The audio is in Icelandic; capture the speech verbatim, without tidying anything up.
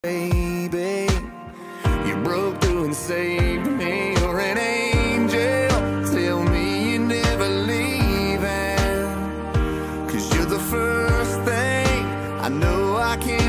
Baby, you broke through and saved me. You're an angel. Tell me you're never leaving, 'cause you're the first thing I know I can't